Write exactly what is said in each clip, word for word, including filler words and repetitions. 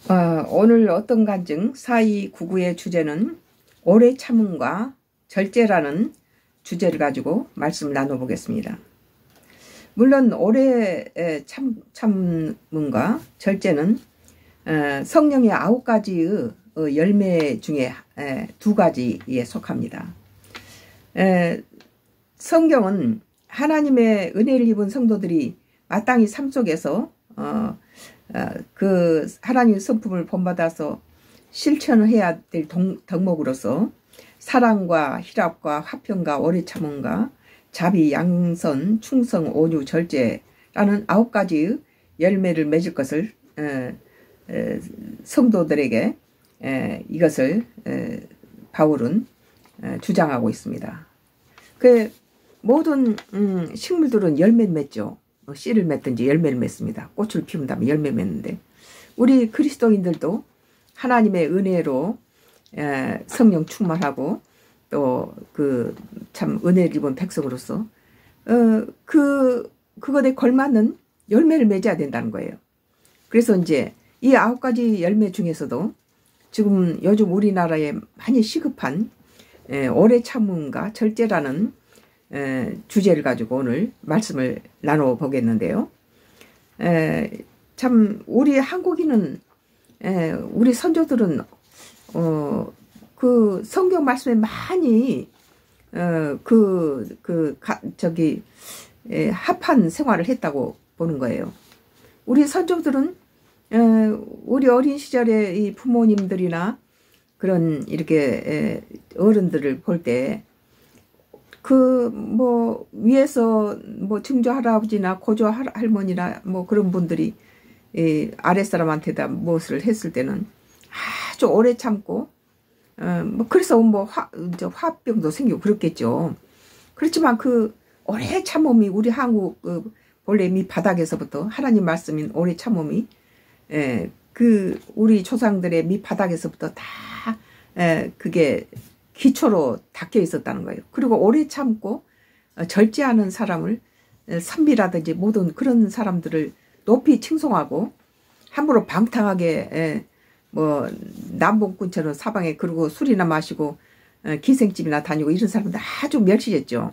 어, 오늘 어떤 간증 사이구구의 주제는 오래 참음과 절제라는 주제를 가지고 말씀을 나눠보겠습니다. 물론 오래 참, 참음과 절제는 성령의 아홉 가지의 열매 중에 두 가지에 속합니다. 성경은 하나님의 은혜를 입은 성도들이 마땅히 삶 속에서 어, 어, 그 하나님의 성품을 본받아서 실천을 해야 될 동, 덕목으로서 사랑과 희락과 화평과 오래 참음과 자비, 양선, 충성, 온유, 절제라는 아홉 가지의 열매를 맺을 것을 에, 에, 성도들에게 에, 이것을 에, 바울은 에, 주장하고 있습니다. 그 모든 음, 식물들은 열매를 맺죠. 씨를 맺든지 열매를 맺습니다. 꽃을 피운다면 열매 맺는데 우리 그리스도인들도 하나님의 은혜로 에, 성령 충만하고 또 그 참 은혜를 입은 백성으로서 어, 그 그것에 걸맞는 열매를 맺어야 된다는 거예요. 그래서 이제 이 아홉 가지 열매 중에서도 지금 요즘 우리나라에 많이 시급한 에, 오래 참음과 절제라는 에, 주제를 가지고 오늘 말씀을 나눠 보겠는데요. 에, 참 우리 한국인은 에, 우리 선조들은 어, 그 성경 말씀에 많이 어, 그, 그 가, 저기 에, 합한 생활을 했다고 보는 거예요. 우리 선조들은 에, 우리 어린 시절에 이 부모님들이나 그런 이렇게 에, 어른들을 볼 때 그 뭐 위에서 뭐 증조 할아버지나 고조 할머니나 뭐 그런 분들이 이 아랫사람한테다 무엇을 했을 때는 아주 오래 참고 어 뭐 그래서 뭐 화, 화병도 생기고 그렇겠죠. 그렇지만 그 오래 참음이 우리 한국 그 본래 밑바닥에서부터 하나님 말씀인 오래 참음이 에, 그 우리 조상들의 밑바닥에서부터 다 에, 그게 기초로 닦여 있었다는 거예요. 그리고 오래 참고 절제하는 사람을 선비라든지 모든 그런 사람들을 높이 칭송하고 함부로 방탕하게 뭐 남봉꾼처럼 사방에 그러고 술이나 마시고 기생집이나 다니고 이런 사람들 아주 멸시했죠.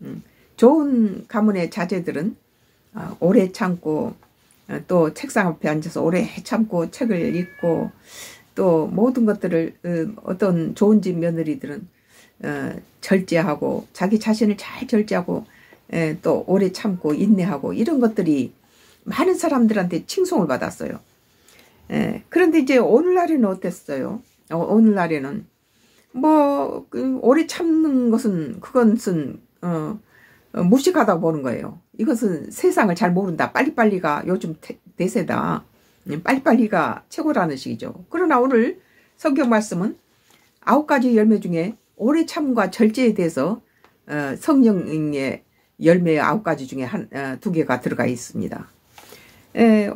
좋은 가문의 자제들은 오래 참고 또 책상 앞에 앉아서 오래 참고 책을 읽고 또 모든 것들을 어떤 좋은 집 며느리들은 어, 절제하고 자기 자신을 잘 절제하고 에, 또 오래 참고 인내하고 이런 것들이 많은 사람들한테 칭송을 받았어요. 에, 그런데 이제 오늘날에는 어땠어요? 어, 오늘날에는 뭐 그, 오래 참는 것은 그것은 어, 어, 무식하다고 보는 거예요. 이것은 세상을 잘 모른다. 빨리빨리가 요즘 태, 대세다. 빨리빨리가 최고라는 식이죠. 그러나 오늘 성경 말씀은 아홉 가지 열매 중에 오래 참과 절제에 대해서 어, 성령의 열매 아홉 가지 중에 한, 어, 두 개가 들어가 있습니다. 에,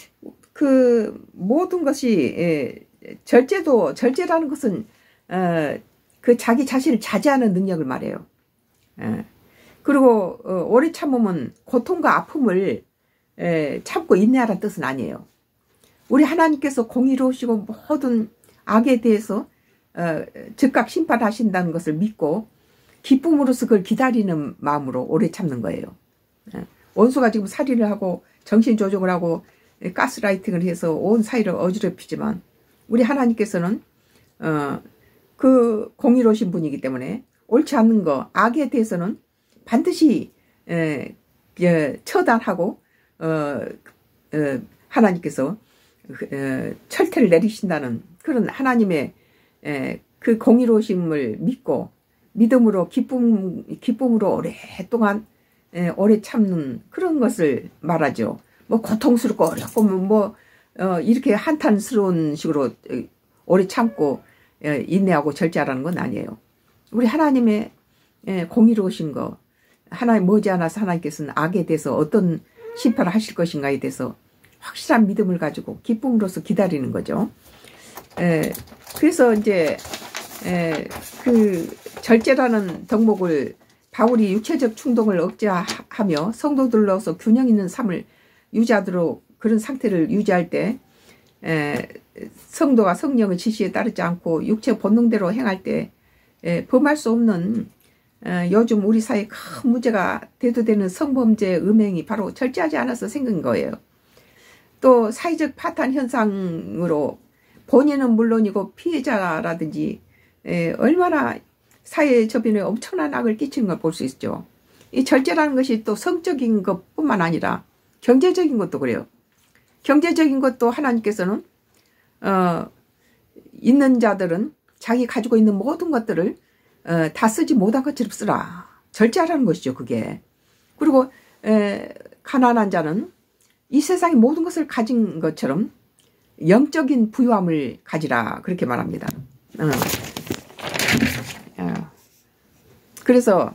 그 모든 것이 에, 절제도 절제라는 것은 어, 그 자기 자신을 자제하는 능력을 말해요. 에, 그리고 어, 오래 참으면 고통과 아픔을 에, 참고 인내하라는 뜻은 아니에요. 우리 하나님께서 공의로우시고 모든 악에 대해서 어, 즉각 심판하신다는 것을 믿고 기쁨으로써 그걸 기다리는 마음으로 오래 참는 거예요. 예. 원수가 지금 살인을 하고 정신조종을 하고 가스라이팅을 해서 온 사회를 어지럽히지만 우리 하나님께서는 어, 그 공의로우신 분이기 때문에 옳지 않는 거 악에 대해서는 반드시 에, 에, 처단하고 어, 어, 하나님께서 어, 철퇴를 내리신다는 그런 하나님의 에, 그 공의로우심을 믿고 믿음으로 기쁨, 기쁨으로 오랫동안 에, 오래 참는 그런 것을 말하죠. 뭐 고통스럽고 어렵고 뭐 어, 이렇게 한탄스러운 식으로 오래 참고 에, 인내하고 절제하라는 건 아니에요. 우리 하나님의 에, 공의로우신 거 하나님 머지않아서 하나님께서는 악에 대해서 어떤 심판을 하실 것인가에 대해서 확실한 믿음을 가지고 기쁨으로써 기다리는 거죠. 에, 그래서 이제 에, 그 절제라는 덕목을 바울이 육체적 충동을 억제하며 성도들로서 균형 있는 삶을 유지하도록 그런 상태를 유지할 때 에, 성도가 성령의 지시에 따르지 않고 육체 본능대로 행할 때 에, 범할 수 없는 에, 요즘 우리 사회에 큰 문제가 대두되는 성범죄 음행이 바로 절제하지 않아서 생긴 거예요. 또 사회적 파탄 현상으로 본인은 물론이고 피해자라든지 에, 얼마나 사회 저변에 엄청난 악을 끼치는 걸 볼 수 있죠. 이 절제라는 것이 또 성적인 것뿐만 아니라 경제적인 것도 그래요. 경제적인 것도 하나님께서는 어, 있는 자들은 자기 가지고 있는 모든 것들을 어, 다 쓰지 못한 것처럼 쓰라. 절제하라는 것이죠. 그게. 그리고 에, 가난한 자는 이 세상의 모든 것을 가진 것처럼 영적인 부유함을 가지라. 그렇게 말합니다. 어. 어. 그래서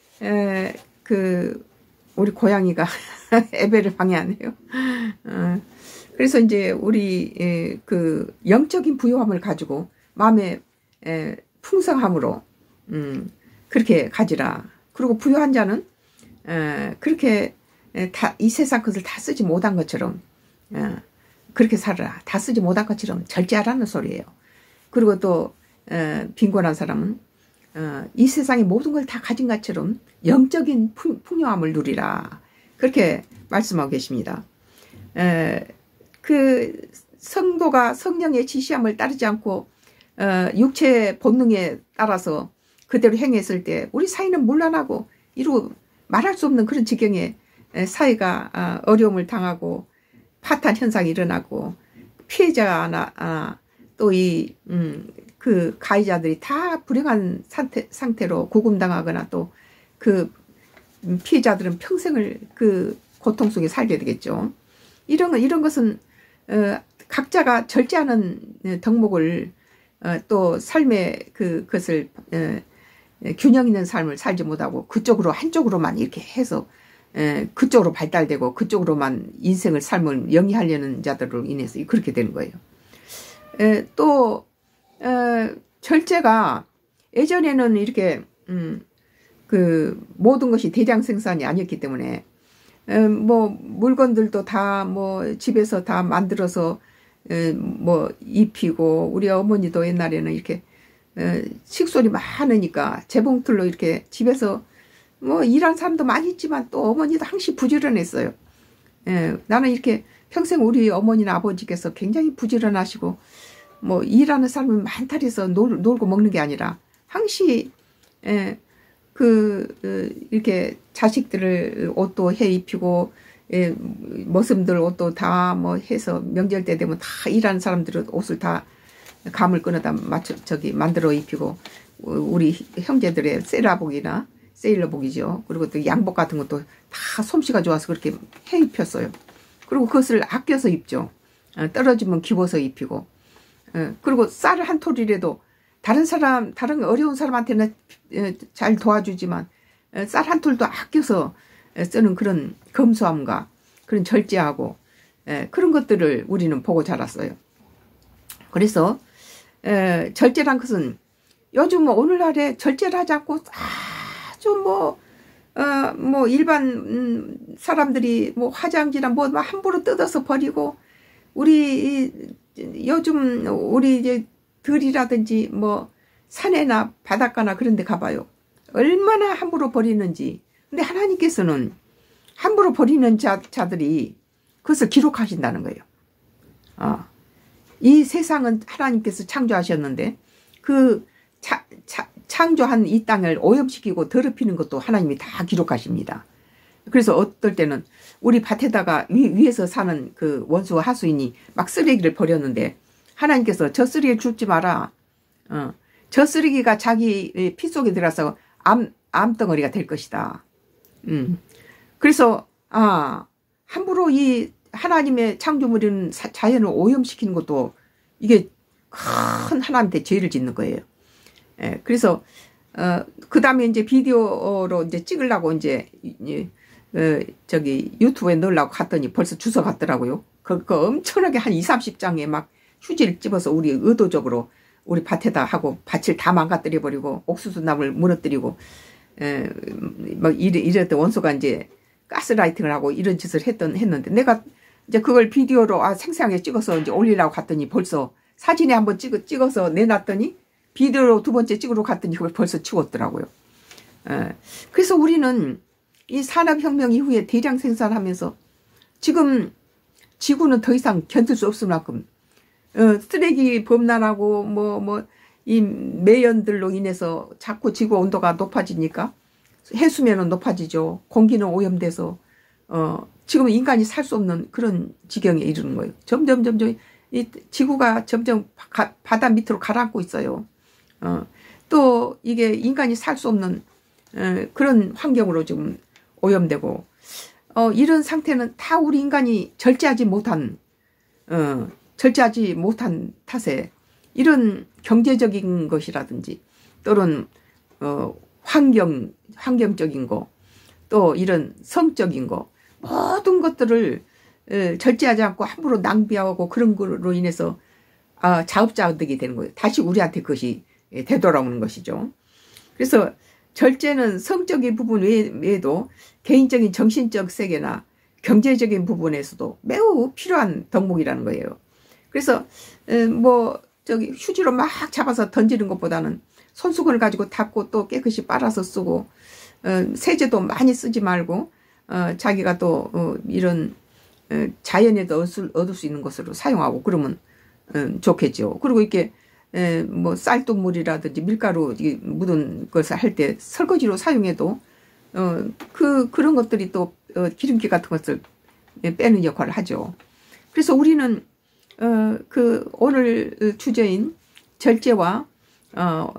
에, 그 우리 고양이가 애배를 방해하네요. 어. 그래서 이제 우리 에, 그 영적인 부유함을 가지고 마음의 에, 풍성함으로 음, 그렇게 가지라. 그리고 부유한 자는 에, 그렇게 다 이 세상 것을 다 쓰지 못한 것처럼 에, 그렇게 살아라. 다 쓰지 못한 것처럼 절제하라는 소리예요. 그리고 또 에, 빈곤한 사람은 어, 이 세상의 모든 걸 다 가진 것처럼 영적인 풍, 풍요함을 누리라. 그렇게 말씀하고 계십니다. 에, 그 성도가 성령의 지시함을 따르지 않고 어, 육체 본능에 따라서 그대로 행했을 때 우리 사회는 문란하고 이루 말할 수 없는 그런 지경에 사회가 어, 어려움을 당하고 파탄 현상이 일어나고 피해자나 아, 또 이 음, 그 가해자들이 다 불행한 상태, 상태로 구금당하거나 또 그 피해자들은 평생을 그 고통 속에 살게 되겠죠. 이런 이런 것은 어, 각자가 절제하는 덕목을 어, 또 삶의 그 것을 어, 균형 있는 삶을 살지 못하고 그쪽으로 한쪽으로만 이렇게 해서 에, 그쪽으로 발달되고 그쪽으로만 인생을 삶을 영위하려는 자들로 인해서 그렇게 되는 거예요. 에, 또 에, 절제가 예전에는 이렇게 음, 그 모든 것이 대량 생산이 아니었기 때문에 에, 뭐 물건들도 다 뭐 집에서 다 만들어서 에, 뭐 입히고 우리 어머니도 옛날에는 이렇게 에, 식솔이 많으니까 재봉틀로 이렇게 집에서 뭐 일한 사람도 많이 있지만 또 어머니도 항시 부지런했어요. 에, 나는 이렇게 평생 우리 어머니나 아버지께서 굉장히 부지런하시고 뭐 일하는 사람은 많다 해서 놀, 놀고 먹는 게 아니라 항시 에, 그 어, 이렇게 자식들을 옷도 해 입히고 예, 머슴들 옷도 다 뭐 해서 명절 때 되면 다 일하는 사람들은 옷을 다 감을 끊어다 맞춰 저기 만들어 입히고 우리 형제들의 세라복이나 세일러복이죠. 그리고 또 양복 같은 것도 다 솜씨가 좋아서 그렇게 해 입혔어요. 그리고 그것을 아껴서 입죠. 떨어지면 기워서 입히고. 그리고 쌀을 한 톨이라도 다른 사람, 다른 어려운 사람한테는 잘 도와주지만 쌀 한 톨도 아껴서 쓰는 그런 검소함과 그런 절제하고 그런 것들을 우리는 보고 자랐어요. 그래서 절제란 것은 요즘 오늘날에 절제를 하지 않고 아주 뭐, 어, 뭐 일반 사람들이 뭐 화장지나 뭐 함부로 뜯어서 버리고 우리 요즘 우리 이제 들이라든지 뭐 산에나 바닷가나 그런 데 가봐요. 얼마나 함부로 버리는지. 근데 하나님께서는 함부로 버리는 자, 자들이 그것을 기록하신다는 거예요. 어. 이 세상은 하나님께서 창조하셨는데 그 차, 차, 창조한 이 땅을 오염시키고 더럽히는 것도 하나님이 다 기록하십니다. 그래서 어떨 때는 우리 밭에다가 위, 위에서 사는 그 원수 하수인이 막 쓰레기를 버렸는데 하나님께서 저 쓰레기를 줍지 마라. 어. 저 쓰레기가 자기 피 속에 들어서 암, 암덩어리가 될 것이다. 음. 그래서 아 함부로 이 하나님의 창조물인 자연을 오염시키는 것도 이게 큰 하나님한테 죄를 짓는 거예요. 예, 그래서 어, 그 다음에 이제 비디오로 이제 찍으려고 이제 어, 저기 유튜브에 넣으려고 갔더니 벌써 주워 갔더라고요. 그, 그 엄청나게 한 이삼십 장에 막 휴지를 집어서 우리 의도적으로 우리 밭에다 하고 밭을 다 망가뜨려 버리고 옥수수나무를 무너뜨리고 에, 막 이래, 이랬던 원소가 이제 가스라이팅을 하고 이런 짓을 했던 했는데 내가 이제 그걸 비디오로 아 생생하게 찍어서 이제 올리려고 갔더니 벌써 사진에 한번 찍어, 찍어서 내놨더니 비디오로 두 번째 찍으러 갔더니 그걸 벌써 치웠더라고요. 에, 그래서 우리는 이 산업혁명 이후에 대량 생산하면서 지금 지구는 더 이상 견딜 수 없을 만큼 어, 쓰레기 범람하고 뭐 뭐 이 매연들로 인해서 자꾸 지구 온도가 높아지니까 해수면은 높아지죠. 공기는 오염돼서 어, 지금 인간이 살 수 없는 그런 지경에 이르는 거예요. 점점 점점 이 지구가 점점 가, 바다 밑으로 가라앉고 있어요. 어, 또 이게 인간이 살 수 없는 어, 그런 환경으로 지금 오염되고 어, 이런 상태는 다 우리 인간이 절제하지 못한 어, 절제하지 못한 탓에 이런 경제적인 것이라든지 또는 어, 환경 환경적인 거 또 이런 성적인 거 모든 것들을 에, 절제하지 않고 함부로 낭비하고 그런 걸로 인해서 아, 자업자득이 되는 거예요. 다시 우리한테 그것이 되돌아오는 것이죠. 그래서 절제는 성적인 부분 외에도 개인적인 정신적 세계나 경제적인 부분에서도 매우 필요한 덕목이라는 거예요. 그래서 뭐 저기 휴지로 막 잡아서 던지는 것보다는 손수건을 가지고 닦고 또 깨끗이 빨아서 쓰고 어, 세제도 많이 쓰지 말고 어, 자기가 또 어, 이런 어, 자연에도 얻을, 얻을 수 있는 것으로 사용하고 그러면 어, 좋겠죠. 그리고 이렇게 에, 뭐 쌀뜨물이라든지 밀가루 묻은 것을 할 때 설거지로 사용해도 어, 그 그런 것들이 또 어, 기름기 같은 것을 빼는 역할을 하죠. 그래서 우리는 어, 그 오늘 주제인 절제와 어,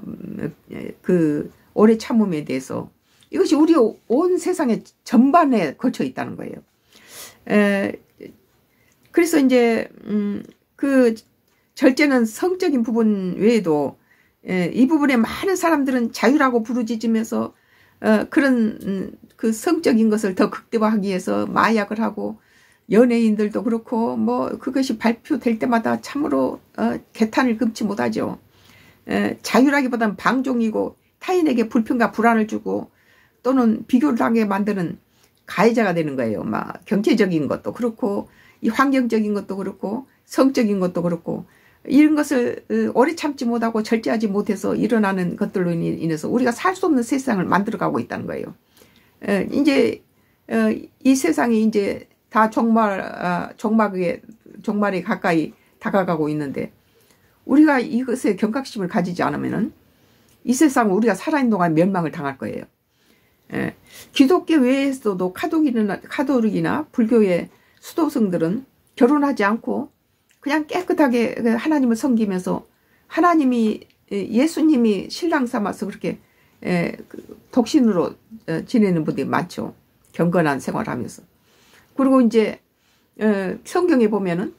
그 오래 참음에 대해서 이것이 우리 온 세상의 전반에 걸쳐 있다는 거예요. 에, 그래서 이제 음, 그 절제는 성적인 부분 외에도 에, 이 부분에 많은 사람들은 자유라고 부르짖으면서 어, 그런 음, 그 성적인 것을 더 극대화하기 위해서 마약을 하고 연예인들도 그렇고 뭐 그것이 발표될 때마다 참으로 어, 개탄을 금치 못하죠. 에, 자유라기보다는 방종이고 타인에게 불평과 불안을 주고 또는 비교를 하게 만드는 가해자가 되는 거예요. 막 경제적인 것도 그렇고 이 환경적인 것도 그렇고 성적인 것도 그렇고 이런 것을 오래 참지 못하고 절제하지 못해서 일어나는 것들로 인해서 우리가 살 수 없는 세상을 만들어가고 있다는 거예요. 에, 이제 어, 이 세상이 이제 다 종말, 아, 종막에, 종말에 가까이 다가가고 있는데 우리가 이것에 경각심을 가지지 않으면은 이 세상은 우리가 살아있는 동안 멸망을 당할 거예요. 예. 기독교 외에서도 카톨릭이나, 카톨릭이나 불교의 수도승들은 결혼하지 않고 그냥 깨끗하게 하나님을 섬기면서 하나님이 예수님이 신랑 삼아서 그렇게 독신으로 지내는 분들이 많죠. 경건한 생활을 하면서. 그리고 이제 성경에 보면은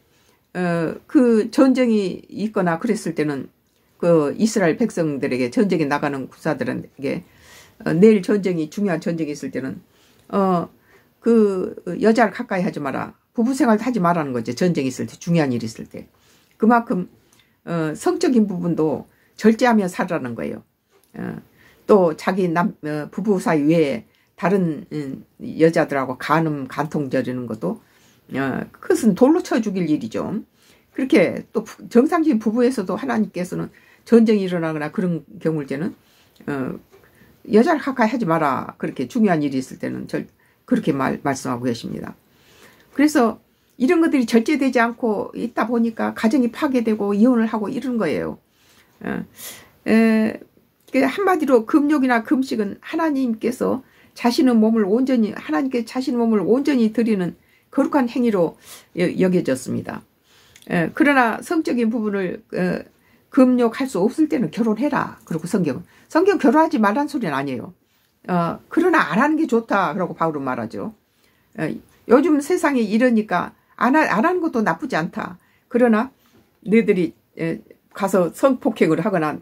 그 전쟁이 있거나 그랬을 때는 그 이스라엘 백성들에게 전쟁에 나가는 군사들에게 내일 전쟁이 중요한 전쟁이 있을 때는 어 그 여자를 가까이 하지 마라. 부부 생활도 하지 말라는 거죠. 전쟁이 있을 때 중요한 일이 있을 때 그만큼 어 성적인 부분도 절제하며 살라는 거예요. 어 또 자기 남 어 부부 사이 외에 다른 여자들하고 간음 간통 저리는 것도 어 그것은 돌로 쳐 죽일 일이죠. 그렇게 또 정상적인 부부에서도 하나님께서는 전쟁이 일어나거나 그런 경우일 때는 어 여자를 가까이 하지 마라. 그렇게 중요한 일이 있을 때는 절 그렇게 말, 말씀하고 계십니다. 그래서 이런 것들이 절제되지 않고 있다 보니까 가정이 파괴되고 이혼을 하고 이런 거예요. 어, 에, 한마디로 금욕이나 금식은 하나님께서 자신의 몸을 온전히 하나님께 자신의 몸을 온전히 드리는 거룩한 행위로 여겨졌습니다. 에, 그러나 성적인 부분을 에, 금욕할 수 없을 때는 결혼해라. 그리고 성경은 성경 결혼하지 말란 소리는 아니에요. 어, 그러나 안 하는 게 좋다. 그러고 바울은 말하죠. 어, 요즘 세상이 이러니까 안, 하, 안 하는 것도 나쁘지 않다. 그러나 너희들이 에, 가서 성폭행을 하거나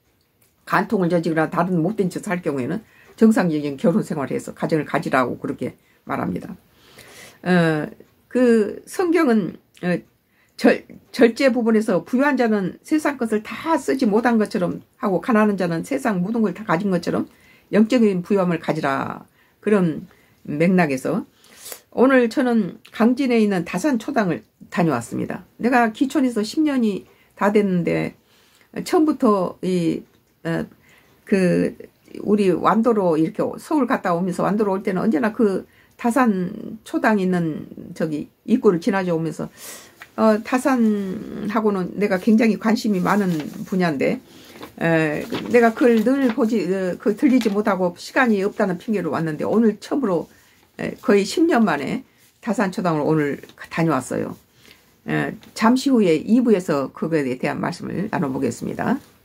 간통을 저지거나 다른 못된 짓을 할 경우에는 정상적인 결혼 생활을 해서 가정을 가지라고 그렇게 말합니다. 어, 그 성경은 어, 절, 절제 부분에서 부유한 자는 세상 것을 다 쓰지 못한 것처럼 하고 가난한 자는 세상 모든 걸 다 가진 것처럼 영적인 부유함을 가지라. 그런 맥락에서 오늘 저는 강진에 있는 다산초당을 다녀왔습니다. 내가 기촌에서 십 년이 다 됐는데 처음부터 이 어, 그 우리 완도로 이렇게 서울 갔다 오면서 완도로 올 때는 언제나 그 다산초당 있는 저기 입구를 지나져 오면서 어, 다산하고는 내가 굉장히 관심이 많은 분야인데 에, 내가 그걸 늘 보지 어, 그 들리지 못하고 시간이 없다는 핑계로 왔는데 오늘 처음으로 에, 거의 십 년 만에 다산초당을 오늘 다녀왔어요. 에, 잠시 후에 이 부에서 그거에 대한 말씀을 나눠보겠습니다.